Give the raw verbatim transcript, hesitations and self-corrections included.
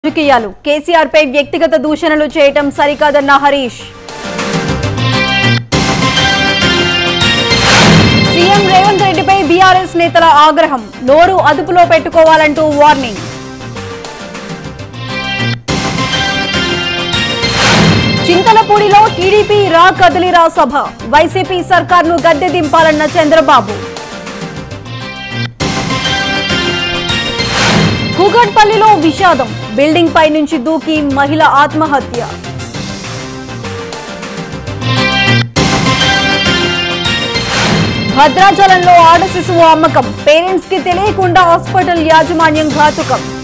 రాజకీయాలు కేసీఆర్ పై వ్యక్తిగత దూషణలు చేయటం సరికాదన్న హరీష్. సీఎం రేవంత్ రెడ్డిపై బీఆర్ఎస్ నేతల ఆగ్రహం, నోరు అదుపులో పెట్టుకోవాలంటూ వార్నింగ్. చింతలపూడిలో టీడీపీ రా కదలిరా సభ, వైసీపీ సర్కార్ను గద్దె దింపాలన్న చంద్రబాబు. కూకట్పల్లిలో విషాదం, బిల్డింగ్ పై నుంచి దూకి మహిళ ఆత్మహత్య. భద్రాచలంలో ఆడ శిశువు అమ్మకం, పేరెంట్స్ కి తెలియకుండా హాస్పిటల్ యాజమాన్యం ఘాతుకం.